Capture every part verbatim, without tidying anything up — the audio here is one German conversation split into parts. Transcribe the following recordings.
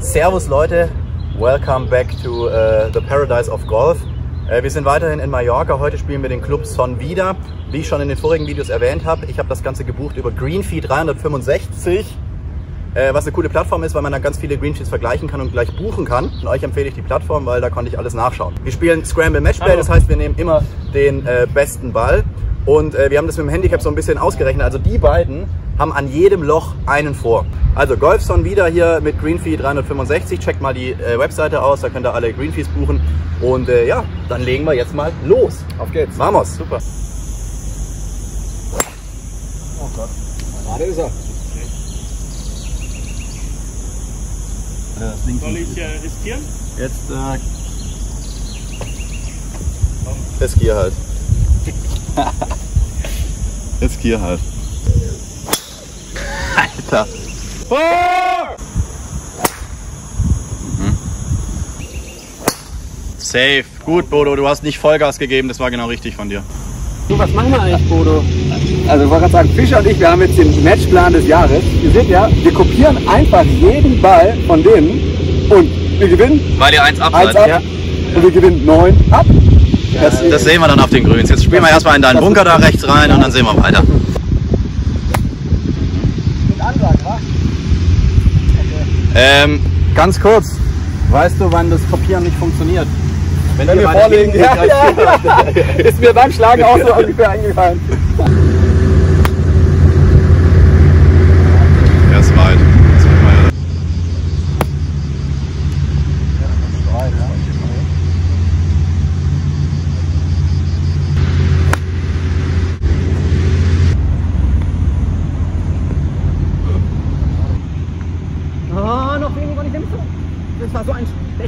Servus Leute, welcome back to uh, the paradise of golf. Uh, wir sind weiterhin in Mallorca, heute spielen wir den Club Son Vida. Wie ich schon in den vorigen Videos erwähnt habe, ich habe das Ganze gebucht über Greenfee dreihundertfünfundsechzig, uh, was eine coole Plattform ist, weil man dann ganz viele Greensheets vergleichen kann und gleich buchen kann. Und euch empfehle ich die Plattform, weil da konnte ich alles nachschauen. Wir spielen Scramble Matchplay, das heißt wir nehmen immer den uh, besten Ball. Und äh, wir haben das mit dem Handicap so ein bisschen ausgerechnet. Also die beiden haben an jedem Loch einen vor. Also Golf Son Vida hier mit Greenfee dreihundertfünfundsechzig. Checkt mal die äh, Webseite aus, da könnt ihr alle Greenfees buchen. Und äh, ja, dann legen wir jetzt mal los. Auf geht's. Vamos. Super. Oh Gott. Ah, da ist er. Soll ich äh, riskieren? Jetzt äh, riskier halt. Jetzt hier halt. Alter. Oh! Mhm. Safe. Gut, Bodo, du hast nicht Vollgas gegeben, das war genau richtig von dir. Du, was machen wir eigentlich, Bodo? Also ich wollte gerade sagen, Fischer und ich, wir haben jetzt den Matchplan des Jahres. Ihr seht ja, wir kopieren einfach jeden Ball von denen und wir gewinnen. Weil ihr eins ab eins seid, ab ja? Und wir gewinnen neun ab. Das, das sehen wir dann auf den Grüns. Jetzt spielen wir erstmal in deinen Bunker da rechts rein und dann sehen wir weiter. Mit Ansage, wa? Ähm, ganz kurz. Weißt du, wann das Kopieren nicht funktioniert? Wenn, Wenn wir vorlegen. Ja, ja, ja. Ist mir beim Schlagen auch so ungefähr eingefallen. Er ist weit. Oh, noch weniger und ich nehme es so. Das war so ein Schlecht.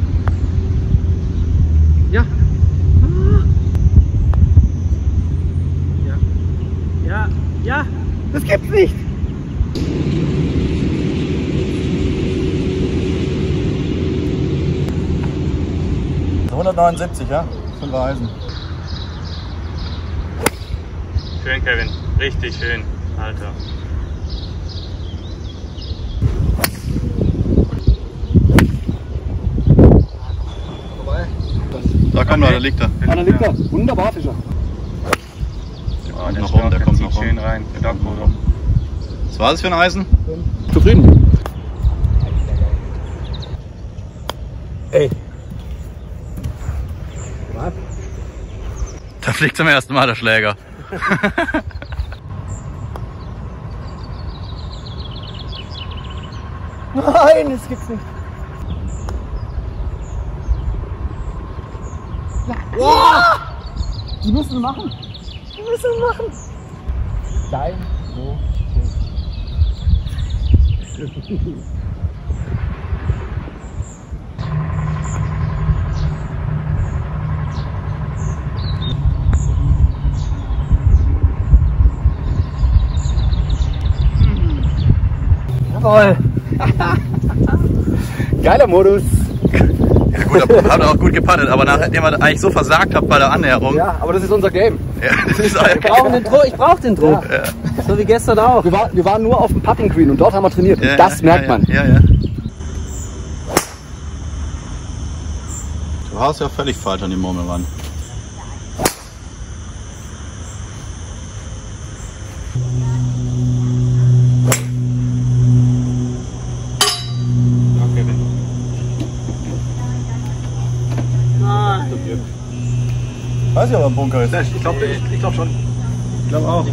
Ja. Ah. Ja. Ja. Ja. Das gibt's nicht. hundertneunundsiebzig, ja? Fünf Eisen. Schön, Kevin. Richtig schön, Alter. Da kommt er, da liegt er. Ah, da liegt er. Wunderbar, Fischer. Der Oh, kommt der noch rum, der kommt zieht noch schön rum. rein. Der Dank, Bodo. Was war das für ein Eisen? Zufrieden? Ey. Was? Da fliegt zum ersten Mal der Schläger. Nein, das gibt's nicht. Ja. Die müssen wir machen. Die müssen wir machen. Dein so schön. Jawohl. Geiler Modus. Ja gut, habt ihr auch gut gepattet, aber nachdem ihr eigentlich so versagt habt bei der Annäherung. Ja, aber das ist unser Game. Ja, das ist euer Ich brauche den Druck. Ich brauch den Druck. Ja. So wie gestern auch. Wir, war, wir waren nur auf dem Putting Green und dort haben wir trainiert. Ja, und das ja, merkt ja, man. Ja, ja. Du haust ja völlig falsch an die Murmel ran. Ja, Kevin. Weiß ich, ob er im Bunker ist. Ich glaube ich, ich glaub schon. Ich glaube auch.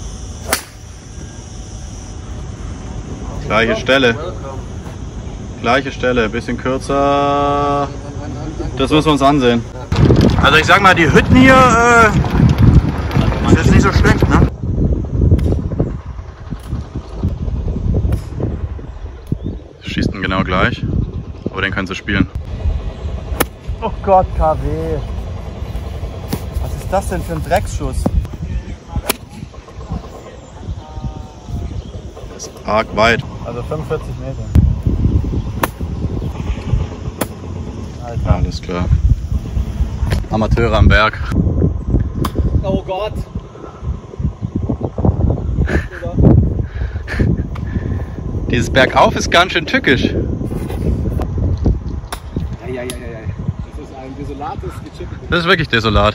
Gleiche Stelle. Gleiche Stelle, bisschen kürzer. Das müssen wir uns ansehen. Also ich sag mal, die Hütten hier äh, ist jetzt nicht so schlecht, ne? Schießt ihn genau gleich, aber den können sie spielen. Oh Gott, K W. Was ist das denn für ein Drecksschuss? Das ist arg weit. Also fünfundvierzig Meter. Alter. Alles klar. Amateure am Berg. Oh Gott. Dieses Bergauf ist ganz schön tückisch. desolates, gechippetes. Das ist wirklich desolat.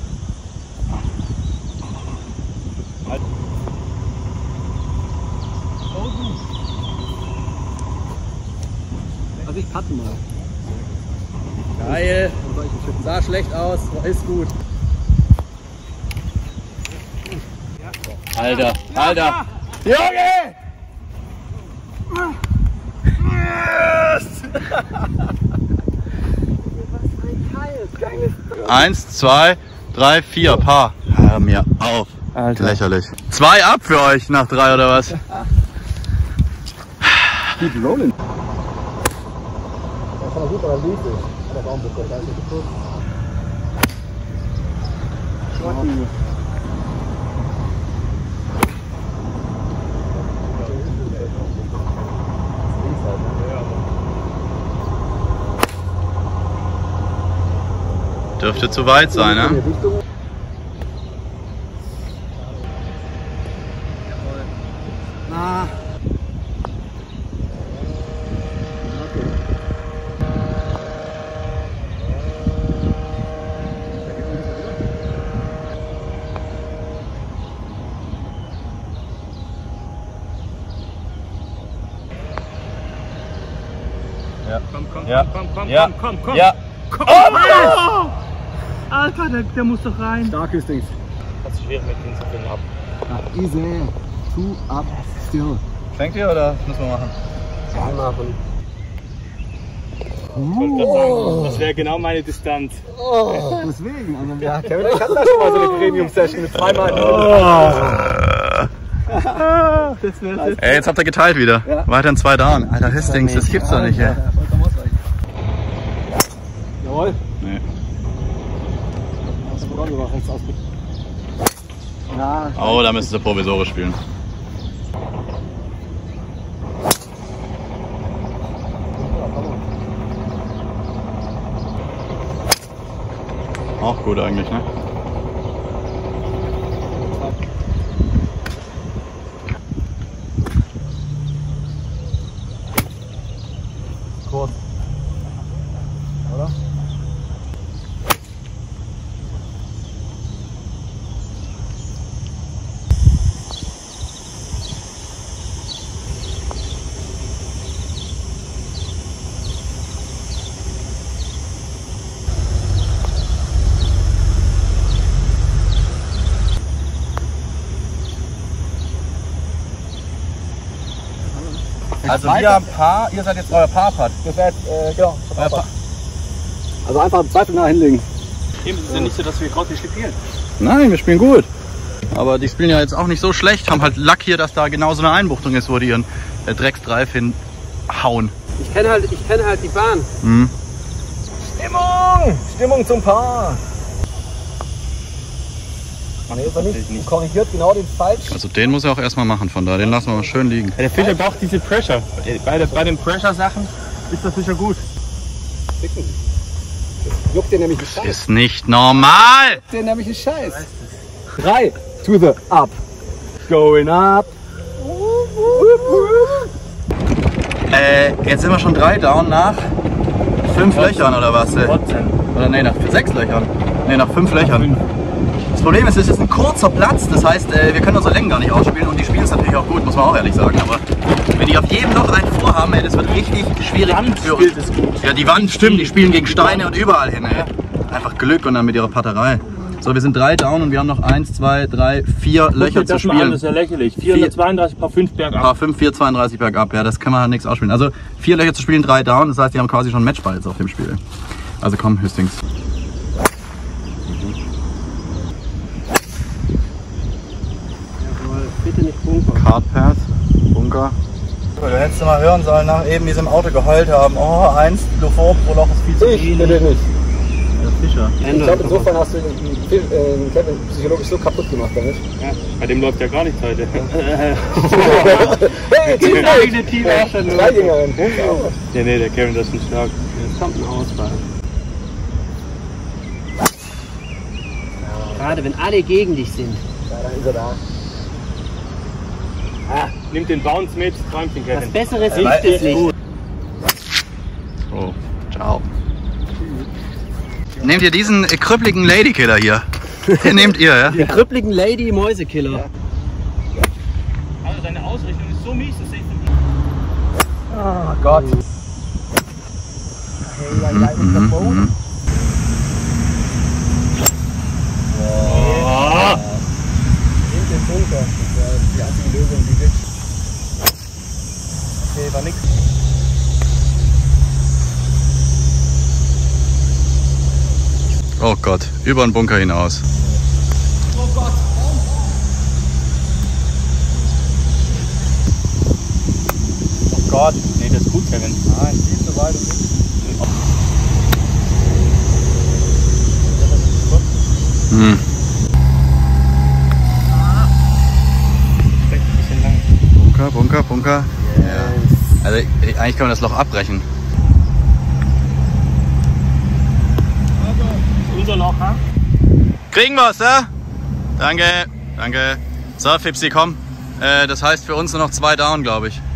Also ich patte mal. Geil. Sah schlecht aus, ist gut. Alter, Alter. Junge! Eins, zwei, drei, vier, Paar. Hör mir auf. Alter. Lächerlich. Zwei ab für euch nach drei oder was? Keep rolling. Das war super, das lief nicht. Das war ein bisschen, das ist nicht gut. Dürfte zu weit sein, ne? Ah. Ja. Komm, komm, Ja. komm, komm, Ja. komm, komm, komm. Ja. Komm. Oh! Alter, der, der muss doch rein. Starkes Ding. Das ist schwer mit dem zu finden ab. Ja, easy. Two up still. Fängt ihr oder müssen wir machen? Ja, machen. Ich wollte gerade sagen, das wäre genau meine Distanz. Oh, deswegen. Also, ja, Kevin, ich hatte da schon mal so eine Premium-Session mit zweimal. Das wäre Ey, jetzt habt ihr geteilt wieder. Ja. Weiterhin zwei down. Alter Histings, das gibt's doch nicht, ey. Jawohl. Nee. Das ist gut, aber rechts aus. Ja, Oh, da müsstest du provisorisch spielen. Auch gut eigentlich, ne? kurz. Oder? Also wir haben Paar, ihr seid jetzt euer Paar-Putt. Das wäre jetzt, äh, genau. Euer Paar. Also einfach im Zweifel nah hinlegen. Eben, es ist ja nicht so, dass wir gerade nicht spielen. Nein, wir spielen gut. Aber die spielen ja jetzt auch nicht so schlecht, haben halt Lack hier, dass da genau so eine Einbuchtung ist, wo die ihren äh, Drecksdreif hinhauen. Ich kenne halt, ich kenn halt die Bahn. Mhm. Stimmung! Stimmung zum Paar! Man ist nicht, nicht korrigiert genau den falsch. Also den muss er auch erstmal machen, von da. Den lassen wir mal schön liegen. Der Fischer braucht diese Pressure. Bei, der, bei den Pressure-Sachen ist der Fischer gut. Ficken. Das juckt dir nämlich einen Scheiß. Ist nicht normal! Juckt dir nämlich einen Scheiß. Drei. To the up. Going up. Äh, jetzt sind wir schon drei down nach fünf Löchern oder was? äh? Oder nee, nach sechs Löchern. Nee, nach fünf Löchern. Das Problem ist, es ist ein kurzer Platz, das heißt, äh, wir können unsere Längen gar nicht ausspielen und die spielen es natürlich auch gut, muss man auch ehrlich sagen. Aber wenn die auf jedem Loch einen vorhaben, ey, das wird richtig schwierig für uns. Ja, die Wand stimmt, die spielen gegen Steine und überall hin. Ey. Einfach Glück und dann mit ihrer Patterei. So, wir sind drei down und wir haben noch eins, zwei, drei, vier Löcher zu spielen. Das ist ja lächerlich. vierhundertzweiunddreißig, Paar fünf bergab. Paar fünf, vier zweiunddreißig bergab, ja, das kann man halt nichts ausspielen. Also vier Löcher zu spielen, drei down, das heißt, die haben quasi schon Matchball jetzt auf dem Spiel. Also komm, Hüstings. Bitte nicht Bunker. Cardpath, Bunker. Du hättest mal hören sollen, nach eben diesem Auto geheult haben. Oh, eins, Luftform pro Loch ist viel zu Ich viel. bitte nicht. Der Fischer. Ich glaube, insofern hast du den äh, Kevin psychologisch so kaputt gemacht damit. Ja, bei dem läuft ja gar nichts heute. Hey, Team Eigene Team-Ausstellung. Zweigängerin. Nee, nee, der Kevin, das ist ein stark. Das kommt ein Ausfall. Gerade wenn alle gegen dich sind. Ja, dann ist er da. Nimm den Bounce mit, träumt den Was Kevin. Besseres Ja, hilft es nicht. So, ciao. Nehmt ihr diesen äh, krüppligen Ladykiller hier? Den nehmt ihr, ja? Den krüppligen Lady Mäusekiller. Also deine Ausrichtung ist so mies, das sehe ich nicht. Oh Gott. Mhm, mhm. Oh. In den Bunker. Das war die einzige Lösung, die geht. Okay, war nix. Oh Gott, über den Bunker hinaus. Oh Gott. Oh Gott, nee, das ist gut, Kevin. Nein, viel zu weit. Hm. Vielleicht ein bisschen lang. Bunker, Bunker, Bunker. Ja. Also eigentlich kann man das Loch abbrechen. Unser Loch, ha? Kriegen wir's, ja? Danke, danke. So, Fipsi, komm. Äh, das heißt für uns nur noch zwei down, glaube ich.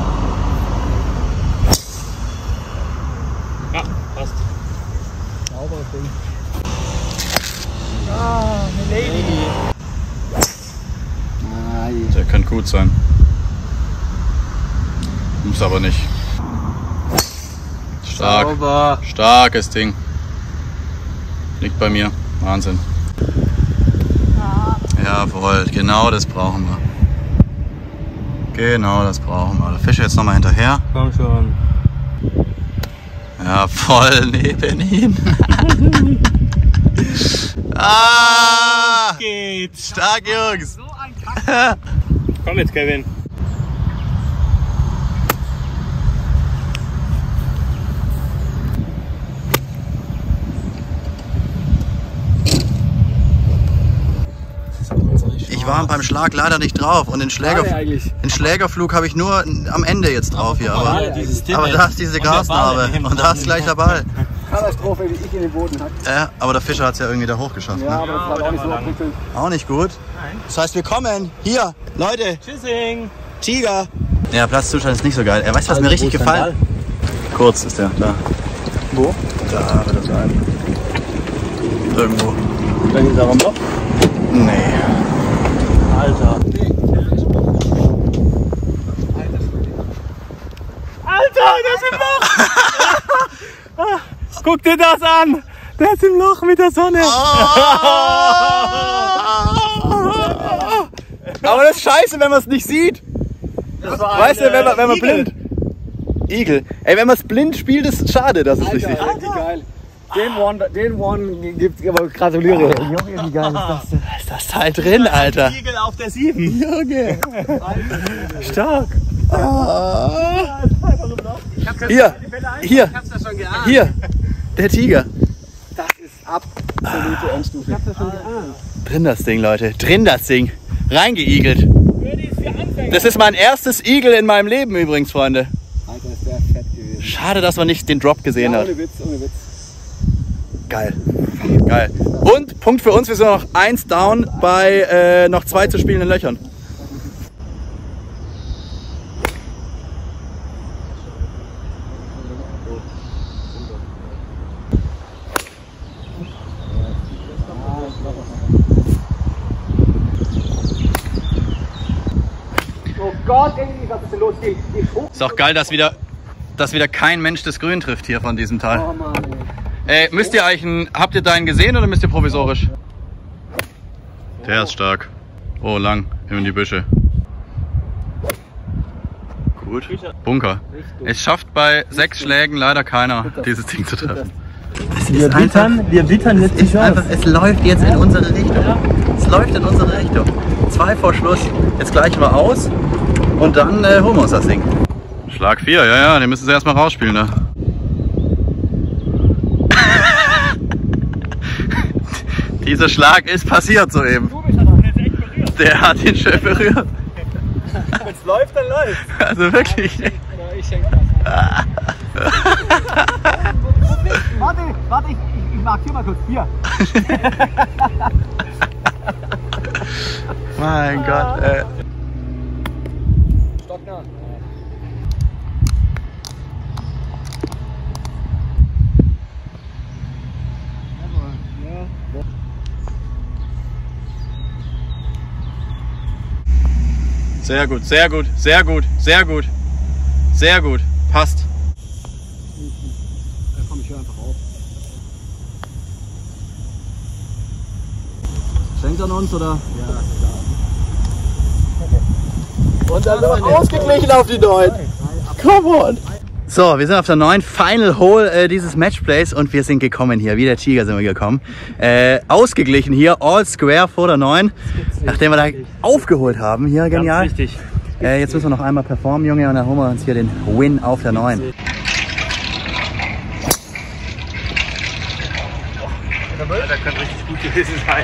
Ja, passt. Sauberes Ding. Ah, eine Lady. Nein. Der könnte gut sein. Muss aber nicht. Stark. Sauber. Starkes Ding. Liegt bei mir. Wahnsinn. Jawohl, genau das brauchen wir. Genau das brauchen wir. Der Fischer jetzt nochmal hinterher. Komm schon. Ja, voll neben ihn. Ah! Geht's. Stark, Jungs. Komm jetzt, Kevin. Ich war beim Schlag leider nicht drauf und den, Schläger, den Schlägerflug habe ich nur am Ende jetzt drauf hier. Aber, aber da ist diese Grasnarbe und da ist gleich der Ball. Katastrophe, wie ich in den Boden hack. Ja, aber der Fischer hat es ja irgendwie da hochgeschafft. Ja, Ne? aber das war auch nicht so prickelnd. Auch nicht gut. Das heißt, wir kommen. Hier, Leute, Tschüssing. Tiger. Ja, Platzzustand ist nicht so geil. Er weiß, was mir richtig gefallen. Kurz ist der, da. Wo? Da wird er sein. Irgendwo. Dann ist er am Loch. Nee. Alter. Alter, der ist im Loch! Guck dir das an! Der ist im Loch mit der Sonne! Aber das ist scheiße, wenn man es nicht sieht. Weißt du, wenn man, wenn man blind. Igel. Ey, wenn man es blind spielt, ist es schade, dass es nicht sieht. Alter, richtig geil. Den One, den One gibt's, aber gratuliere. Junge, wie geil ist das denn? Ist das Teil drin, Alter? Igel auf der sieben. Junge. Stark. Ah. Hier, hier, hier, der Tiger. Das ist absolute Endstufe. Ich hab das schon geahnt. Drin das Ding, Leute. Drin das Ding. Reingeigelt. Das ist mein erstes Igel in meinem Leben übrigens, Freunde. Alter, ist der fett gewesen. Schade, dass man nicht den Drop gesehen Ja, hat. ohne Witz, ohne Witz. Geil. Geil. Und Punkt für uns, wir sind noch eins down bei äh, noch zwei zu spielenden Löchern. Oh Gott, irgendwie, was ist denn los? Die, die Ist auch geil, dass wieder, dass wieder kein Mensch das Grün trifft hier von diesem Teil. Oh Mann, ey. Ey, müsst ihr eigentlich einen, habt ihr deinen gesehen oder müsst ihr provisorisch? Der ist stark. Oh, lang in die Büsche. Gut. Bunker. Es schafft bei sechs Schlägen leider keiner, dieses Ding zu treffen. Wir wittern, wir wittern jetzt die Chance. Es läuft jetzt in unsere Richtung. Es läuft in unsere Richtung. Zwei vor Schluss. Jetzt gleichen wir aus und dann äh, holen wir uns das Ding. Schlag vier, ja, ja, den müssen sie erstmal rausspielen, ne? Dieser Schlag ist passiert soeben. Der hat ihn schön berührt. Wenn es läuft, dann läuft. Also wirklich. Warte, warte, ich, ich, ich markiere mal kurz. Hier. Mein Gott, ey. Stocknah. Sehr gut, sehr gut, sehr gut, sehr gut. Sehr gut. Passt. Da komme ich hier einfach auf. Schenkt an uns, oder? Ja, klar. Und dann ausgeglichen auf die neun. Come on. So, wir sind auf der neuen Final Hole äh, dieses Matchplays und wir sind gekommen hier. Wie der Tiger sind wir gekommen. Äh, ausgeglichen hier, all square vor der neun. Nachdem wir da aufgeholt haben. Hier, genial. Ganz wichtig. Äh, jetzt müssen wir noch einmal performen, Junge, und dann holen wir uns hier den Win auf der neun. Der könnte richtig gut gewesen sein.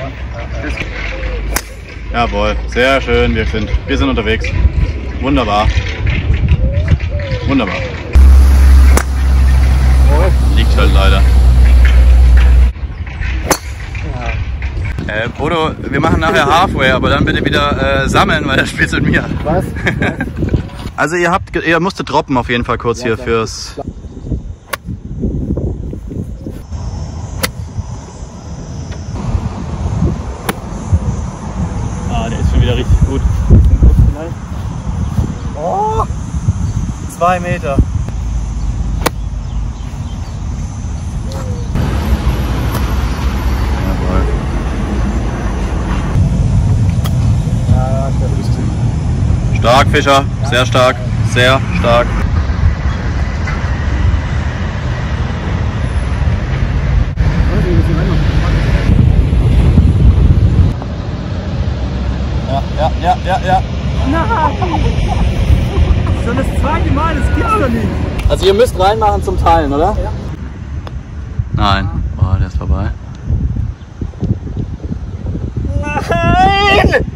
Jawohl, sehr schön, wir sind, wir sind unterwegs. Wunderbar. Wunderbar. Liegt halt leider. Äh, Bodo, wir machen nachher Halfway, aber dann bitte wieder äh, sammeln, weil das spielst du mit mir. Was? Also ihr habt, ihr musstet droppen auf jeden Fall kurz hier fürs... Ah, der ist schon wieder richtig gut. Oh, zwei Meter. Jawohl. Ja, das ist richtig. Stark, Fischer. Sehr stark. Sehr stark. Ja, ja, ja, ja, ja. Schon das zweite Mal, das gibt's doch nicht. Also ihr müsst reinmachen zum Teilen, oder? Ja. Nein. Boah, der ist vorbei. Nein!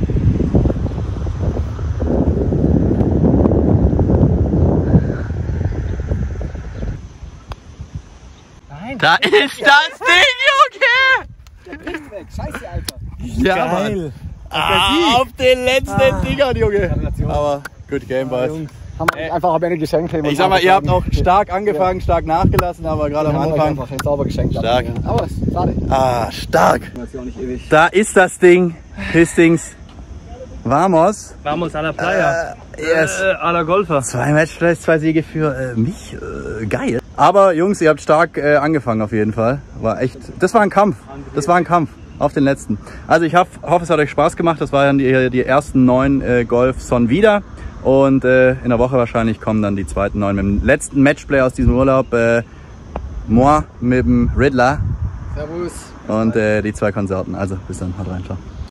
Da ist das Ding, Junge! Der bricht weg. Scheiße, Alter. Ja, Geil. Mann. Ah, auf den letzten Ah. Dingern, Junge. Gratulation. Aber good game, boys. Haben wir einfach am Ende geschenkt. Ich sag mal, ihr habt auch stark angefangen, stark nachgelassen, aber gerade am Anfang. Einfach sauber geschenkt. Stark. Aber es ist schade. Ah, stark. Das ist ja auch nicht ewig. Da ist das Ding. Histings. Vamos. Vamos a la playa. Äh, yes. Äh, a la Golfer. Zwei Matchplays, zwei Siege für äh, mich. Äh, geil. Aber Jungs, ihr habt stark äh, angefangen auf jeden Fall. War echt. Das war ein Kampf. Das war ein Kampf. Auf den letzten. Also ich hoffe, es hat euch Spaß gemacht. Das waren die, die ersten neun äh, Golf Son wieder. Und äh, in der Woche wahrscheinlich kommen dann die zweiten neun mit dem letzten Matchplay aus diesem Urlaub. Äh, moi mit dem Riddler. Servus. Und äh, die zwei Konzerten. Also bis dann, haut rein, ciao.